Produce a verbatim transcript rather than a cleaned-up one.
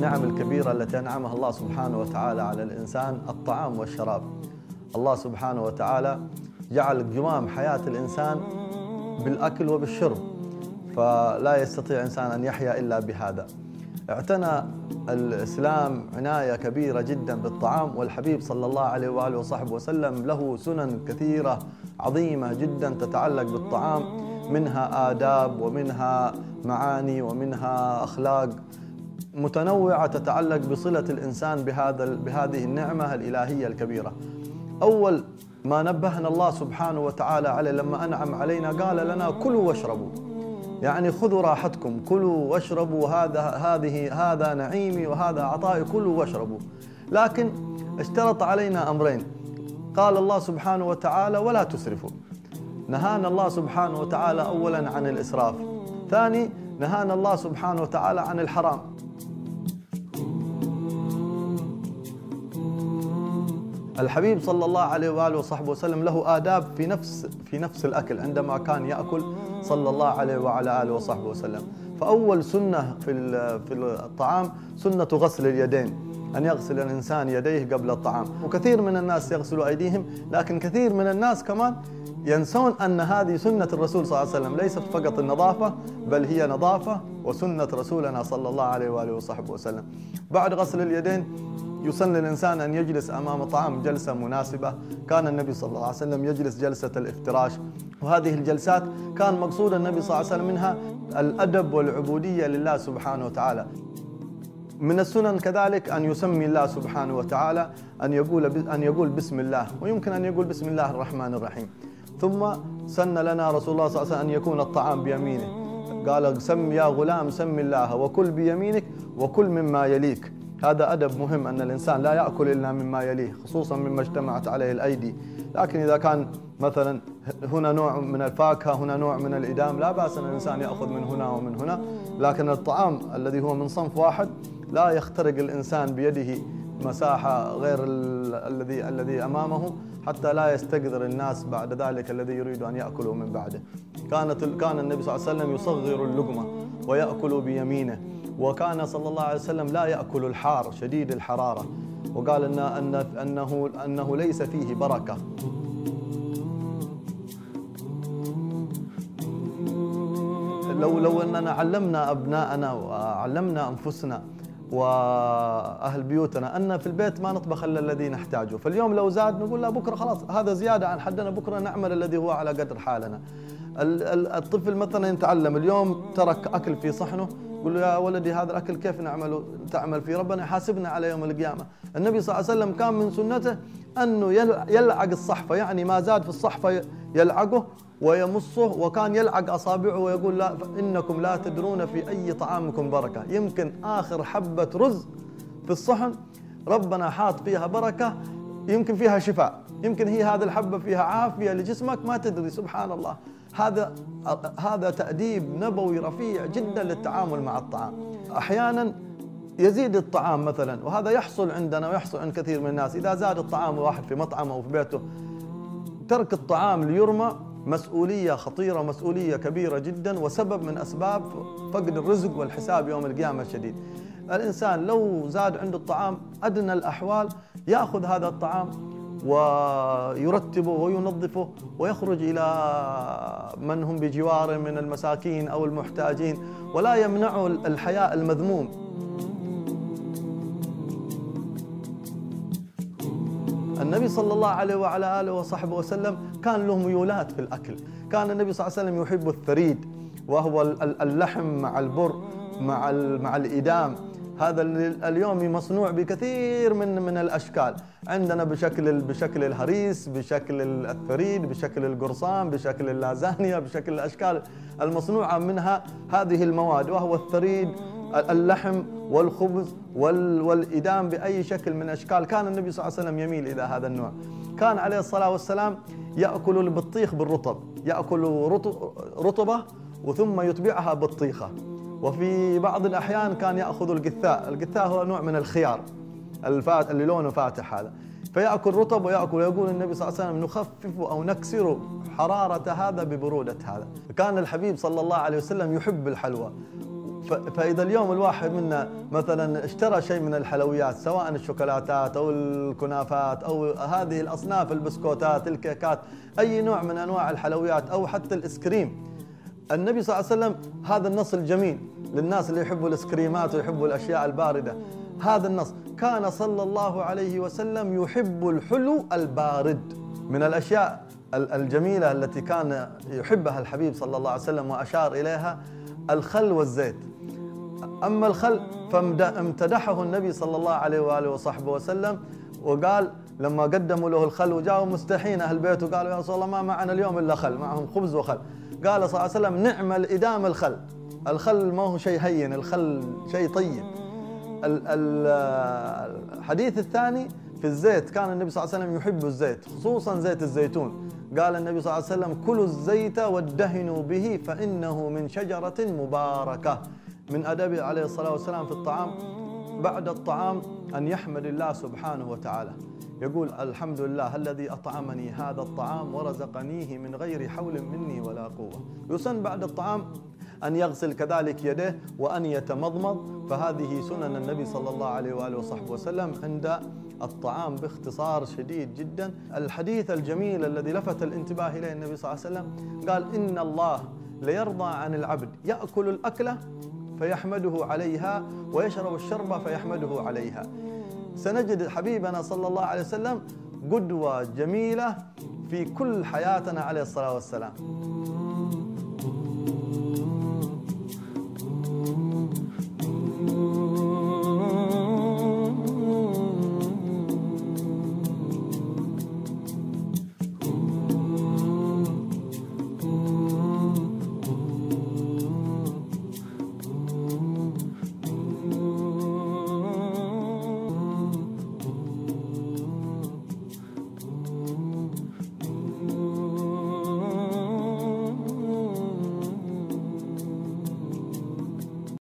النعم الكبيرة التي أنعمها الله سبحانه وتعالى على الإنسان الطعام والشراب. الله سبحانه وتعالى جعل قوام حياة الإنسان بالأكل وبالشرب، فلا يستطيع إنسان أن يحيا إلا بهذا. اعتنى الإسلام عناية كبيرة جدا بالطعام، والحبيب صلى الله عليه وآله وصحبه وسلم له سنن كثيرة عظيمة جدا تتعلق بالطعام، منها آداب ومنها معاني ومنها أخلاق متنوعة تتعلق بصلة الإنسان بهذا بهذه النعمة الإلهية الكبيرة. أول ما نبهنا الله سبحانه وتعالى عليه لما أنعم علينا قال لنا كلوا واشربوا، يعني خذوا راحتكم، كلوا واشربوا، هذا هذه هذا نعيمي وهذا عطائي، كلوا واشربوا. لكن اشترط علينا أمرين، قال الله سبحانه وتعالى ولا تسرفوا. نهانا الله سبحانه وتعالى أولا عن الإسراف، ثاني نهانا الله سبحانه وتعالى عن الحرام. الحبيب صلى الله عليه وآله وصحبه وسلم له آداب في نفس في نفس الأكل عندما كان يأكل صلى الله عليه وعلى آله وصحبه وسلم. فأول سنة في في الطعام سنة غسل اليدين، أن يغسل الإنسان يديه قبل الطعام. وكثير من الناس يغسلوا أيديهم، لكن كثير من الناس كمان ينسون أن هذه سنة الرسول صلى الله عليه وسلم، ليست فقط النظافة بل هي نظافة وسنة رسولنا صلى الله عليه وآله وصحبه وسلم. بعد غسل اليدين يسن للإنسان أن يجلس أمام طعام جلسة مناسبة. كان النبي صلى الله عليه وسلم يجلس جلسة الافتراش، وهذه الجلسات كان مقصود النبي صلى الله عليه وسلم منها الأدب والعبودية لله سبحانه وتعالى. من السنن كذلك أن يسمي الله سبحانه وتعالى، أن يقول أن يقول بسم الله، ويمكن أن يقول بسم الله الرحمن الرحيم. ثم سن لنا رسول الله صلى الله عليه وسلم أن يكون الطعام بيمينه، قال سم يا غلام سم الله وكل بيمينك وكل مما يليك. هذا أدب مهم، أن الإنسان لا يأكل إلا مما يليه، خصوصا مما اجتمعت عليه الأيدي. لكن إذا كان مثلا هنا نوع من الفاكهة هنا نوع من الإدام لا بأس أن الإنسان يأخذ من هنا ومن هنا، لكن الطعام الذي هو من صنف واحد لا يخترق الإنسان بيده مساحة غير الذي الذي أمامه حتى لا يستقذر الناس بعد ذلك الذي يريد أن يأكله من بعده. كانت كان النبي صلى الله عليه وسلم يصغر اللقمة ويأكل بيمينه، وكان صلى الله عليه وسلم لا يأكل الحار شديد الحرارة، وقال إن أن أنه أنه ليس فيه بركة. لو لو أننا علمنا أبناءنا وعلمنا أنفسنا وأهل بيوتنا أن في البيت ما نطبخ إلا الذي نحتاجه، فاليوم لو زاد نقول لا بكرة خلاص هذا زيادة عن حدنا، بكرة نعمل الذي هو على قدر حالنا. الطفل مثلا يتعلم اليوم ترك أكل في صحنه، يقول له يا ولدي هذا الأكل كيف نعمله تعمل فيه، ربنا يحاسبنا على يوم القيامة. النبي صلى الله عليه وسلم كان من سنته أنه يلعق الصحفة، يعني ما زاد في الصحفة يلعقه ويمصه، وكان يلعق أصابعه ويقول لا إنكم لا تدرون في أي طعامكم بركة. يمكن آخر حبة رز في الصحن ربنا حاط فيها بركة، يمكن فيها شفاء، يمكن هي هذه الحبة فيها عافية لجسمك ما تدري. سبحان الله، هذا هذا تأديب نبوي رفيع جدا للتعامل مع الطعام. أحيانا يزيد الطعام مثلا، وهذا يحصل عندنا ويحصل عند كثير من الناس، إذا زاد الطعام واحد في مطعمه أو في بيته ترك الطعام ليرمى مسؤولية خطيرة، مسؤولية كبيرة جدا، وسبب من أسباب فقد الرزق والحساب يوم القيامة الشديد. الإنسان لو زاد عنده الطعام أدنى الأحوال يأخذ هذا الطعام ويرتبه وينظفه ويخرج إلى من هم بجواره من المساكين أو المحتاجين، ولا يمنعه الحياء المذموم. النبي صلى الله عليه وعلى آله وصحبه وسلم كان له ميولات في الأكل. كان النبي صلى الله عليه وسلم يحب الثريد، وهو اللحم مع البر مع مع الإدام. هذا اليوم مصنوع بكثير من من الأشكال، عندنا بشكل بشكل الهريس، بشكل الثريد، بشكل القرصان، بشكل اللازانيا، بشكل الأشكال المصنوعة منها هذه المواد، وهو الثريد اللحم والخبز والإدام بأي شكل من أشكال. كان النبي صلى الله عليه وسلم يميل إلى هذا النوع. كان عليه الصلاة والسلام يأكل البطيخ بالرطب، يأكل رطبة وثم يتبعها بطيخة. وفي بعض الأحيان كان يأخذ القثاء، القثاء هو نوع من الخيار اللي لونه فاتح هذا، فيأكل رطب ويأكل. يقول النبي صلى الله عليه وسلم نخفف أو نكسر حرارة هذا ببرودة هذا. كان الحبيب صلى الله عليه وسلم يحب الحلوى، فإذا اليوم الواحد منا مثلا اشترى شيء من الحلويات، سواء الشوكولاتات أو الكنافات أو هذه الأصناف، البسكوتات، الكيكات، أي نوع من أنواع الحلويات أو حتى الإسكريم، النبي صلى الله عليه وسلم هذا النص الجميل للناس اللي يحبوا الإسكريمات ويحبوا الأشياء الباردة، هذا النص كان صلى الله عليه وسلم يحب الحلو البارد. من الأشياء الجميلة التي كان يحبها الحبيب صلى الله عليه وسلم وأشار إليها الخل والزيت. أما الخل فامتدحه النبي صلى الله عليه وآله وصحبه وسلم، وقال لما قدموا له الخل وجاءوا مستحين أهل بيته وقالوا يا رسول الله ما معنا اليوم إلا خل، معهم خبز وخل، قال صلى الله عليه وسلم نعم الإدام الخل. الخل ما هو شيء هين، الخل شيء طيب. الحديث الثاني في الزيت، كان النبي صلى الله عليه وسلم يحب الزيت، خصوصا زيت الزيتون. قال النبي صلى الله عليه وسلم كلوا الزيت وادهنوا به فإنه من شجرة مباركة. من أدبه عليه الصلاة والسلام في الطعام بعد الطعام أن يحمد الله سبحانه وتعالى، يقول الحمد لله الذي أطعمني هذا الطعام ورزقنيه من غير حول مني ولا قوة. يسن بعد الطعام أن يغسل كذلك يديه وأن يتمضمض، فهذه سنن النبي صلى الله عليه وآله وصحبه وسلم عند الطعام باختصار شديد جدا. الحديث الجميل الذي لفت الانتباه إليه النبي صلى الله عليه وسلم قال إن الله ليرضى عن العبد يأكل الأكلة فيحمده عليها ويشرب الشربة فيحمده عليها. سنجد حبيبنا صلى الله عليه وسلم قدوة جميلة في كل حياتنا عليه الصلاة والسلام.